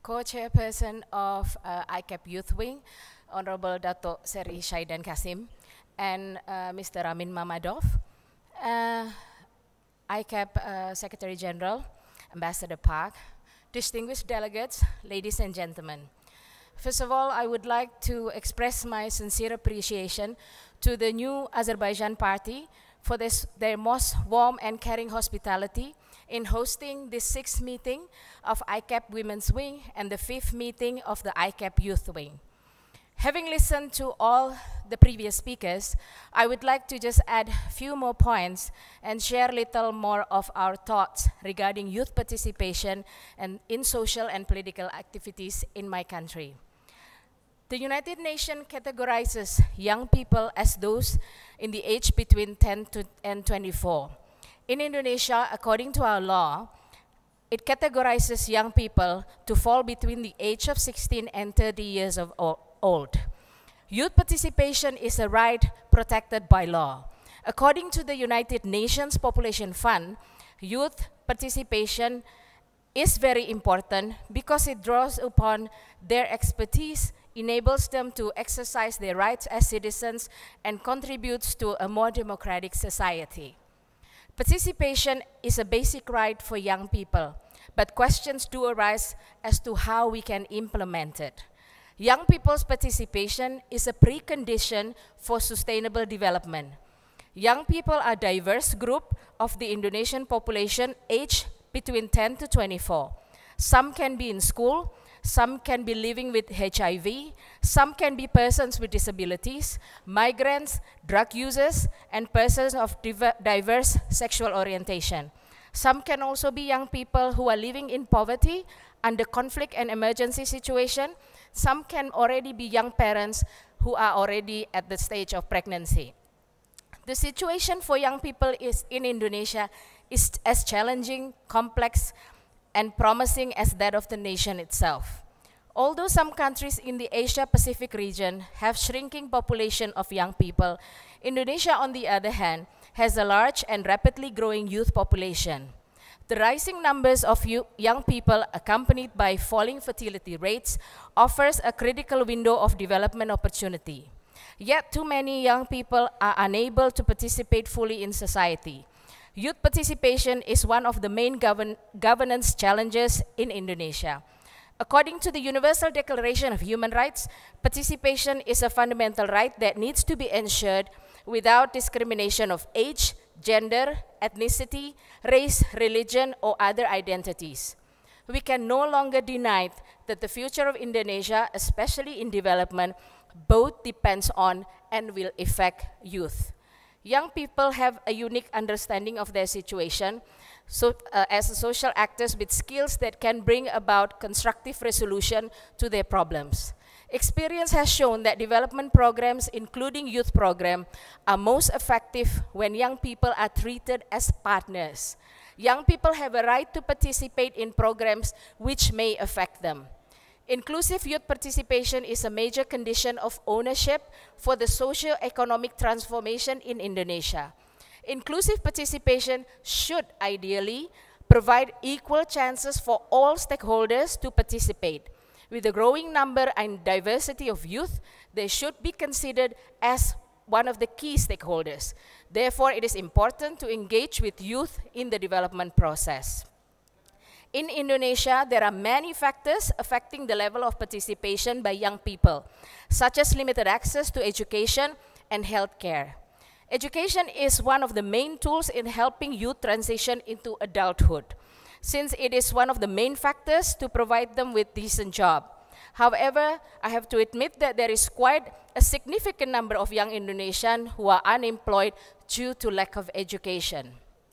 co-chairperson of ICAP Youth Wing, Honorable Dato Seri Shaidan Kasim, and Mr. Ramin Mamadov, ICAP Secretary General, Ambassador Park, distinguished delegates, ladies and gentlemen. First of all, I would like to express my sincere appreciation to the new Azerbaijan party for their most warm and caring hospitality in hosting the 6th meeting of ICAP Women's Wing and the 5th meeting of the ICAP Youth Wing. Having listened to all the previous speakers, I would like to just add a few more points and share a little more of our thoughts regarding youth participation and in social and political activities in my country. The United Nations categorizes young people as those in the age between 10 and 24. In Indonesia, according to our law, it categorizes young people to fall between the age of 16 and 30 years of old. Youth participation is a right protected by law. According to the United Nations Population Fund, youth participation is very important because it draws upon their expertise, enables them to exercise their rights as citizens, and contributes to a more democratic society. Participation is a basic right for young people, but questions do arise as to how we can implement it. Young people's participation is a precondition for sustainable development. Young people are a diverse group of the Indonesian population aged between 10 to 24. Some can be in school, some can be living with HIV, some can be persons with disabilities, migrants, drug users, and persons of diverse sexual orientation. Some can also be young people who are living in poverty, under conflict and emergency situation. Some can already be young parents who are already at the stage of pregnancy. The situation for young people in Indonesia is as challenging, complex, and promising as that of the nation itself. Although some countries in the Asia-Pacific region have shrinking population of young people, Indonesia, on the other hand, has a large and rapidly growing youth population. The rising numbers of young people, accompanied by falling fertility rates, offers a critical window of development opportunity. Yet too many young people are unable to participate fully in society. Youth participation is one of the main governance challenges in Indonesia. According to the Universal Declaration of Human Rights, participation is a fundamental right that needs to be ensured without discrimination of age, gender, ethnicity, race, religion, or other identities. We can no longer deny that the future of Indonesia, especially in development, both depends on and will affect youth. Young people have a unique understanding of their situation as social actors with skills that can bring about constructive resolution to their problems. Experience has shown that development programs, including youth programs, are most effective when young people are treated as partners. Young people have a right to participate in programs which may affect them. Inclusive youth participation is a major condition of ownership for the socio-economic transformation in Indonesia. Inclusive participation should ideally provide equal chances for all stakeholders to participate. With the growing number and diversity of youth, they should be considered as one of the key stakeholders. Therefore, it is important to engage with youth in the development process. In Indonesia, there are many factors affecting the level of participation by young people, such as limited access to education and healthcare. Education is one of the main tools in helping youth transition into adulthood, since it is one of the main factors to provide them with decent job. However, I have to admit that there is quite a significant number of young Indonesians who are unemployed due to lack of education.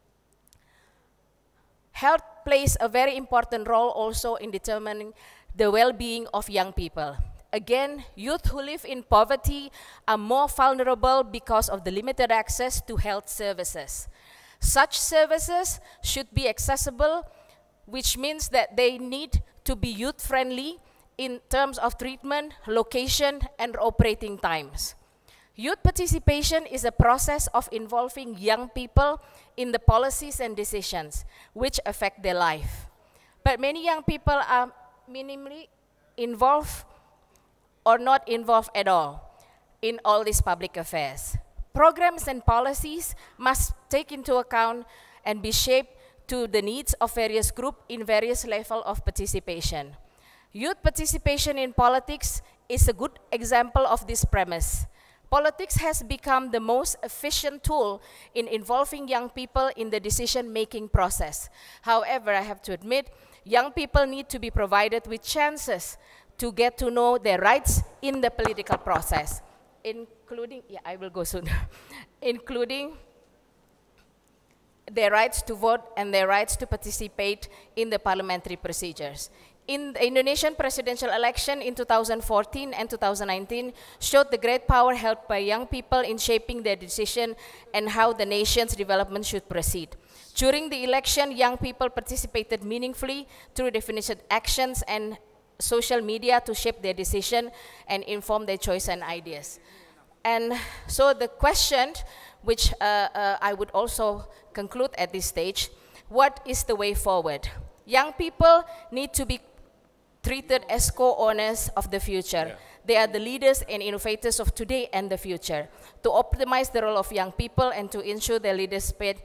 Health plays a very important role also in determining the well-being of young people. Again, youth who live in poverty are more vulnerable because of the limited access to health services. Such services should be accessible, which means that they need to be youth-friendly in terms of treatment, location, and operating times. Youth participation is a process of involving young people in the policies and decisions which affect their life. But many young people are minimally involved or not involved at all in all these public affairs. Programs and policies must take into account and be shaped to the needs of various groups in various levels of participation. Youth participation in politics is a good example of this premise. Politics has become the most efficient tool in involving young people in the decision-making process. However, I have to admit, young people need to be provided with chances to get to know their rights in the political process, including, I will go soon, including their rights to vote and their rights to participate in the parliamentary procedures. In the Indonesian presidential election in 2014 and 2019 showed the great power held by young people in shaping their decision and how the nation's development should proceed. During the election, young people participated meaningfully through definition actions and social media to shape their decision and inform their choice and ideas. And so the question, which I would also conclude at this stage, what is the way forward? Young people need to be treated as co-owners of the future. Yeah. They are the leaders and innovators of today and the future. To optimize the role of young people and to ensure their leadership,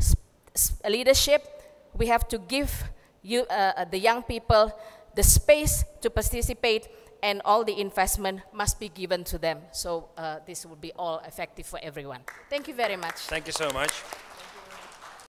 we have to give the young people the space to participate, and all the investment must be given to them. So this will be all effective for everyone. Thank you very much. Thank you so much.